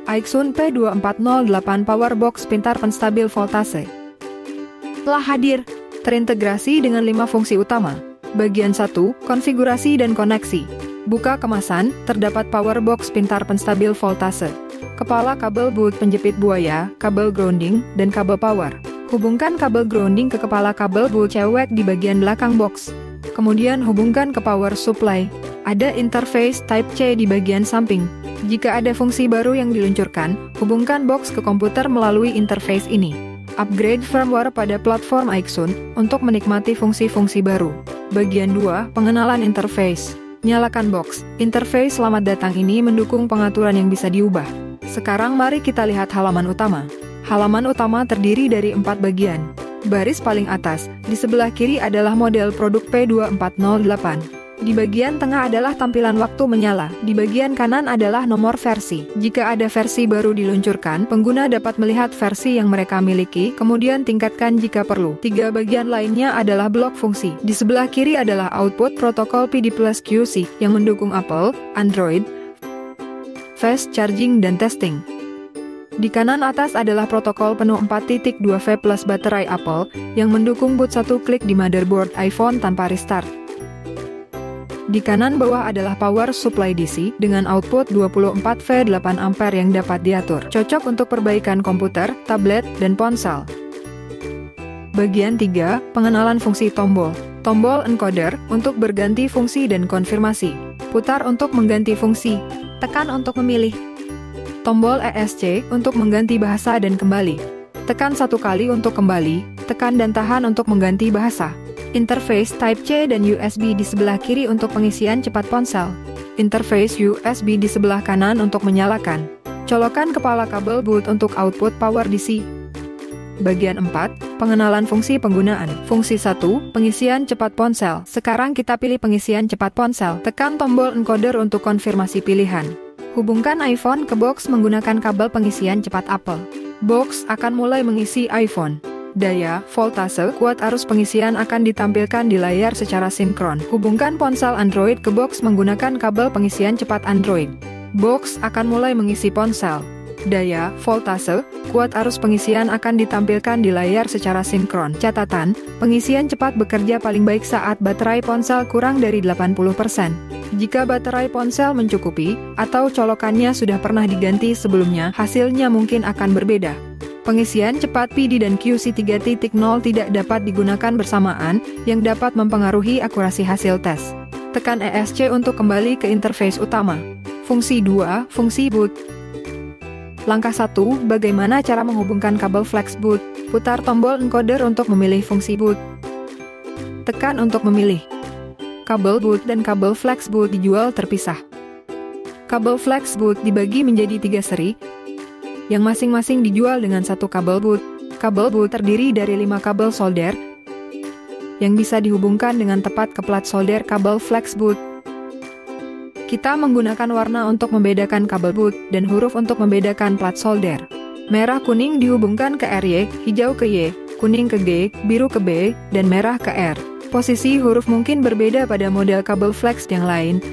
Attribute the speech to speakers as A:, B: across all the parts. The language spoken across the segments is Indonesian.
A: Aixun P2408 Powerbox pintar penstabil voltase. Telah hadir, terintegrasi dengan 5 fungsi utama. Bagian 1, konfigurasi dan koneksi. Buka kemasan, terdapat Powerbox pintar penstabil voltase. Kepala kabel boot penjepit buaya, kabel grounding, dan kabel power. Hubungkan kabel grounding ke kepala kabel boot cewek di bagian belakang box. Kemudian hubungkan ke power supply. Ada interface Type C di bagian samping. Jika ada fungsi baru yang diluncurkan, hubungkan box ke komputer melalui interface ini. Upgrade firmware pada platform Aixun untuk menikmati fungsi-fungsi baru. Bagian 2, pengenalan interface. Nyalakan box. Interface selamat datang ini mendukung pengaturan yang bisa diubah. Sekarang mari kita lihat halaman utama. Halaman utama terdiri dari 4 bagian. Baris paling atas, di sebelah kiri adalah model produk P2408. Di bagian tengah adalah tampilan waktu menyala, di bagian kanan adalah nomor versi. Jika ada versi baru diluncurkan, pengguna dapat melihat versi yang mereka miliki, kemudian tingkatkan jika perlu. 3 bagian lainnya adalah blok fungsi. Di sebelah kiri adalah output protokol PD+QC yang mendukung Apple, Android, fast charging dan testing. Di kanan atas adalah protokol penuh 4.2V plus baterai Apple yang mendukung boot 1 klik di motherboard iPhone tanpa restart. Di kanan bawah adalah power supply DC dengan output 24V 8A yang dapat diatur. Cocok untuk perbaikan komputer, tablet, dan ponsel. Bagian 3, pengenalan fungsi tombol. Tombol encoder untuk berganti fungsi dan konfirmasi. Putar untuk mengganti fungsi. Tekan untuk memilih. Tombol ESC untuk mengganti bahasa dan kembali. Tekan 1 kali untuk kembali, tekan dan tahan untuk mengganti bahasa. Interface Type C dan USB di sebelah kiri untuk pengisian cepat ponsel. Interface USB di sebelah kanan untuk menyalakan. Colokan kepala kabel boot untuk output power DC. Bagian 4, pengenalan fungsi penggunaan. Fungsi 1, pengisian cepat ponsel. Sekarang kita pilih pengisian cepat ponsel. Tekan tombol encoder untuk konfirmasi pilihan. Hubungkan iPhone ke box menggunakan kabel pengisian cepat Apple. Box akan mulai mengisi iPhone. Daya, voltase, kuat arus pengisian akan ditampilkan di layar secara sinkron. Hubungkan ponsel Android ke box menggunakan kabel pengisian cepat Android. Box akan mulai mengisi ponsel. Daya, voltase, kuat arus pengisian akan ditampilkan di layar secara sinkron. Catatan, pengisian cepat bekerja paling baik saat baterai ponsel kurang dari 80%. Jika baterai ponsel mencukupi, atau colokannya sudah pernah diganti sebelumnya, hasilnya mungkin akan berbeda. Pengisian cepat PD dan QC 3.0 tidak dapat digunakan bersamaan, yang dapat mempengaruhi akurasi hasil tes. Tekan ESC untuk kembali ke interface utama. Fungsi 2, fungsi boot. Langkah 1, bagaimana cara menghubungkan kabel flex boot? Putar tombol encoder untuk memilih fungsi boot. Tekan untuk memilih. Kabel boot dan kabel flex boot dijual terpisah. Kabel flex boot dibagi menjadi 3 seri, yang masing-masing dijual dengan 1 kabel boot. Kabel boot terdiri dari 5 kabel solder, yang bisa dihubungkan dengan tepat ke plat solder kabel flex boot. Kita menggunakan warna untuk membedakan kabel boot, dan huruf untuk membedakan plat solder. Merah kuning dihubungkan ke RY, hijau ke Y, kuning ke G, biru ke B, dan merah ke R. Posisi huruf mungkin berbeda pada model kabel flex yang lain,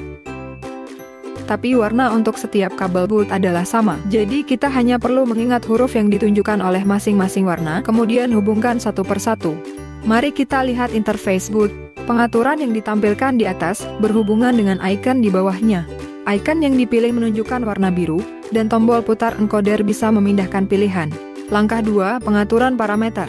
A: tapi warna untuk setiap kabel boot adalah sama. Jadi kita hanya perlu mengingat huruf yang ditunjukkan oleh masing-masing warna, kemudian hubungkan satu persatu. Mari kita lihat interface boot. Pengaturan yang ditampilkan di atas berhubungan dengan icon di bawahnya. Icon yang dipilih menunjukkan warna biru, dan tombol putar encoder bisa memindahkan pilihan. Langkah 2, pengaturan parameter.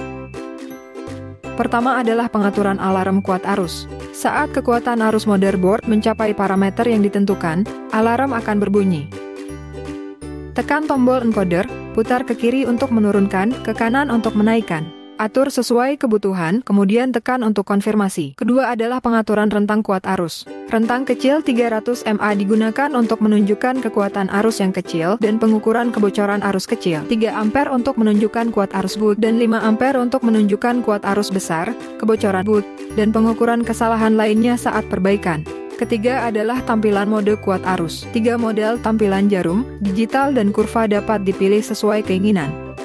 A: Pertama adalah pengaturan alarm kuat arus. Saat kekuatan arus motherboard mencapai parameter yang ditentukan, alarm akan berbunyi. Tekan tombol encoder, putar ke kiri untuk menurunkan, ke kanan untuk menaikkan. Atur sesuai kebutuhan, kemudian tekan untuk konfirmasi. Kedua adalah pengaturan rentang kuat arus. Rentang kecil 300 mA digunakan untuk menunjukkan kekuatan arus yang kecil dan pengukuran kebocoran arus kecil. 3 ampere untuk menunjukkan kuat arus boot dan 5 ampere untuk menunjukkan kuat arus besar, kebocoran boot, dan pengukuran kesalahan lainnya saat perbaikan. Ketiga adalah tampilan mode kuat arus. 3 model tampilan jarum, digital dan kurva dapat dipilih sesuai keinginan.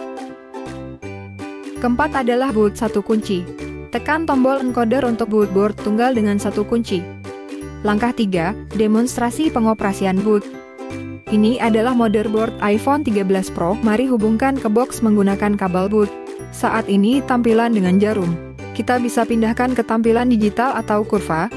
A: Keempat adalah boot 1 kunci. Tekan tombol encoder untuk boot board tunggal dengan 1 kunci. Langkah 3, demonstrasi pengoperasian boot. Ini adalah motherboard iPhone 13 Pro. Mari hubungkan ke box menggunakan kabel boot. Saat ini tampilan dengan jarum. Kita bisa pindahkan ke tampilan digital atau kurva.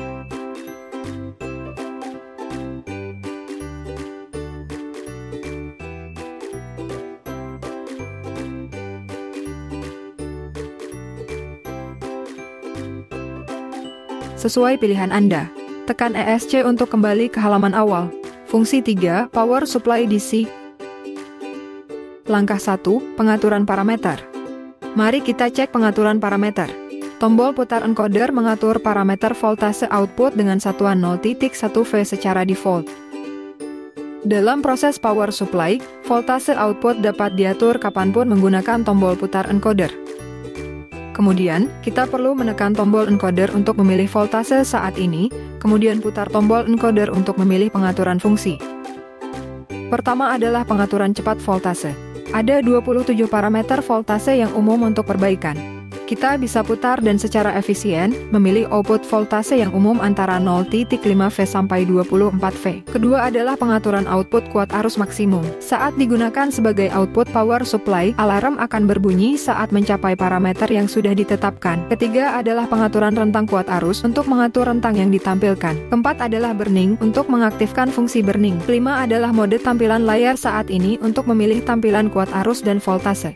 A: Sesuai pilihan Anda. Tekan ESC untuk kembali ke halaman awal. Fungsi 3, Power Supply DC. Langkah 1, pengaturan parameter. Mari kita cek pengaturan parameter. Tombol putar encoder mengatur parameter voltase output dengan satuan 0.1V secara default. Dalam proses power supply, voltase output dapat diatur kapanpun menggunakan tombol putar encoder. Kemudian, kita perlu menekan tombol encoder untuk memilih voltase saat ini, kemudian putar tombol encoder untuk memilih pengaturan fungsi. Pertama adalah pengaturan cepat voltase. Ada 27 parameter voltase yang umum untuk perbaikan. Kita bisa putar dan secara efisien, memilih output voltase yang umum antara 0.5V sampai 24V. Kedua adalah pengaturan output kuat arus maksimum. Saat digunakan sebagai output power supply, alarm akan berbunyi saat mencapai parameter yang sudah ditetapkan. Ketiga adalah pengaturan rentang kuat arus untuk mengatur rentang yang ditampilkan. Keempat adalah burning untuk mengaktifkan fungsi burning. Kelima adalah mode tampilan layar saat ini untuk memilih tampilan kuat arus dan voltase.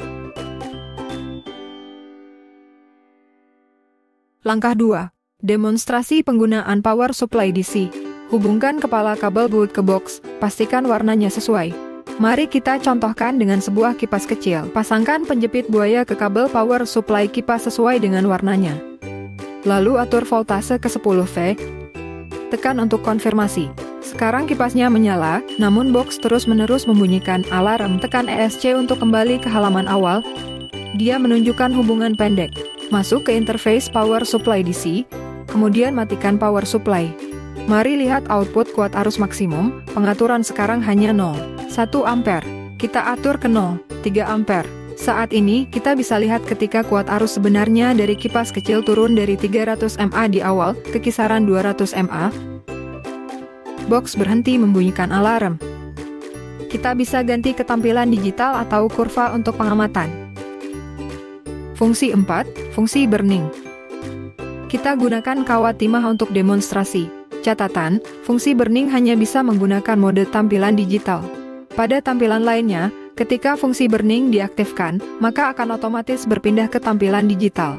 A: Langkah 2. Demonstrasi penggunaan power supply DC. Hubungkan kepala kabel boot ke box, pastikan warnanya sesuai. Mari kita contohkan dengan sebuah kipas kecil. Pasangkan penjepit buaya ke kabel power supply kipas sesuai dengan warnanya. Lalu atur voltase ke 10V. Tekan untuk konfirmasi. Sekarang kipasnya menyala, namun box terus-menerus membunyikan alarm. Tekan ESC untuk kembali ke halaman awal. Dia menunjukkan hubungan pendek. Masuk ke interface power supply DC, kemudian matikan power supply. Mari lihat output kuat arus maksimum, pengaturan sekarang hanya 0,1 ampere. Kita atur ke 0,3 ampere. Saat ini, kita bisa lihat ketika kuat arus sebenarnya dari kipas kecil turun dari 300 mA di awal, ke kisaran 200 mA. Box berhenti membunyikan alarm. Kita bisa ganti ke tampilan digital atau kurva untuk pengamatan. Fungsi 4, fungsi burning. Kita gunakan kawat timah untuk demonstrasi. Catatan, fungsi burning hanya bisa menggunakan mode tampilan digital. Pada tampilan lainnya, ketika fungsi burning diaktifkan, maka akan otomatis berpindah ke tampilan digital.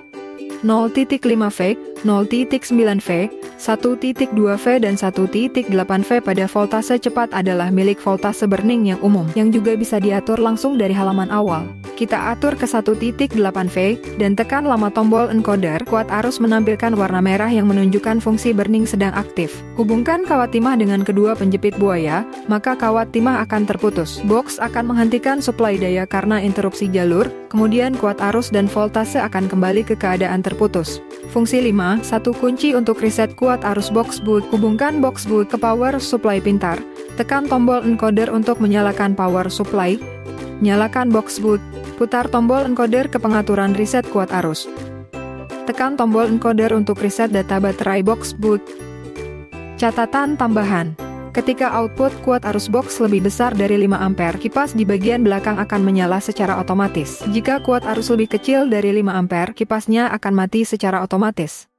A: 0.5V, 0.9V, 1.2V dan 1.8V pada voltase cepat adalah milik voltase burning yang umum, yang juga bisa diatur langsung dari halaman awal. Kita atur ke 1.8V, dan tekan lama tombol encoder, kuat arus menampilkan warna merah yang menunjukkan fungsi burning sedang aktif. Hubungkan kawat timah dengan kedua penjepit buaya, maka kawat timah akan terputus. Box akan menghentikan suplai daya karena interupsi jalur, kemudian kuat arus dan voltase akan kembali ke keadaan terputus. Fungsi 5, satu kunci untuk reset kuat arus box boot. Hubungkan box boot ke power supply pintar. Tekan tombol encoder untuk menyalakan power supply. Nyalakan box boot. Putar tombol encoder ke pengaturan reset kuat arus. Tekan tombol encoder untuk reset data baterai box boot. Catatan tambahan. Ketika output kuat arus box lebih besar dari 5 ampere, kipas di bagian belakang akan menyala secara otomatis. Jika kuat arus lebih kecil dari 5 ampere, kipasnya akan mati secara otomatis.